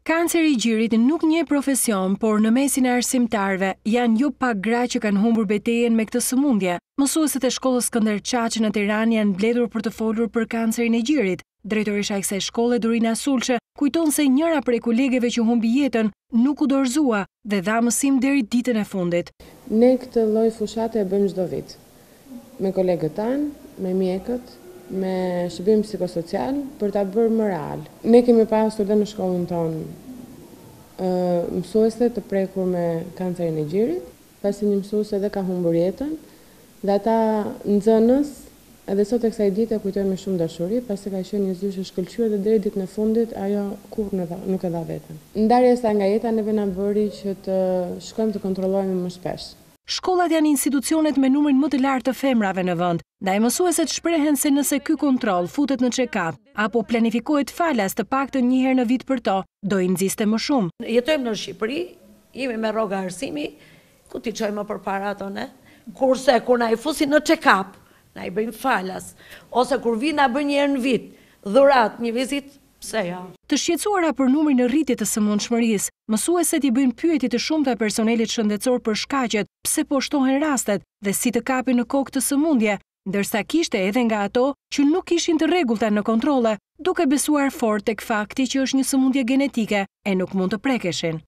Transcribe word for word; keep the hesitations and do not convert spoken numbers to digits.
Kanceri i gjirit nuk një profesion, por në mesin e arsimtarëve janë jo pak gra që kanë humbur betejën me këtë sëmundje. Mësuesit e shkollës Skënder Çaçi në Tiranë janë mbledhur për të folur për kancerin e gjirit. Drejtoresha e kësaj shkolle, Dorina Sulçe, kujton se njëra prej kolegeve që humbi jetën nuk u dorëzua dhe dha mësim deri ditën e fundit. Ne këtë lloj fushate e bëjmë çdo vit. Me kolegët tanë, me mjekët, me shërbim psikosocial për ta bërë më real. Ne kemi pasur edhe në shkollën tonë uh, mësuese të prekur me kancerin e gjirit, pasi një mësues edhe ka humbur jetën, dhe ata nxënës edhe sot e kësaj dite e kujtojnë me shumë dashuri, pasi ka qenë një zysh e shkëlqyer dhe deri ditën e fundit ajo kur nuk e dha veten. Ndarja e saj nga jeta neve na bëri që të shkojmë të kontrollohemi më shpesh. Shkollat janë institucionet me numrin më të lartë të femrave në vend, ndaj mësueset shprehen se nëse ky kontroll futet në check-up apo planifikohet falas të paktën një herë në vit për to, do i nxiste më shumë. Jetojmë në Shqipëri, jemi me rroga arsimi, ku ti çojmë përpara tonë, kurse kur na i fusin në check-up, na i bëjmë falas, ose kur vi na bën një herë në vit, dhurat, një vizitë. Pse ja? Të shqetësuara për numrin e rritjes të sëmundshmërisë, mësueset i bëjnë pyetje të shumta personelit shëndetësor për shkaqet, pse po shtohen rastet dhe si të kapin në kokë të sëmundje, ndërsa kishte edhe nga ato që nuk ishin të rregullta në kontrolle, duke besuar fort tek fakti që është një sëmundje genetike e nuk mund të prekeshin.